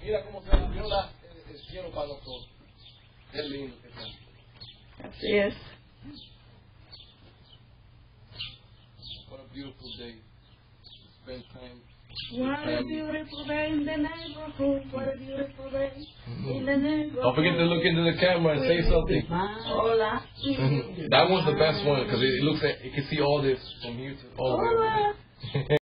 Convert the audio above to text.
Mira cómo se abrió el cielo para nosotros. Qué lindo que está. Así es. What a beautiful day. Spend time. What a beautiful day in the neighborhood. What a beautiful day in the neighborhood. Don't forget to look into the camera and say something. Hola. That one's the best one because it looks at, you can see all this from here to all the way over there.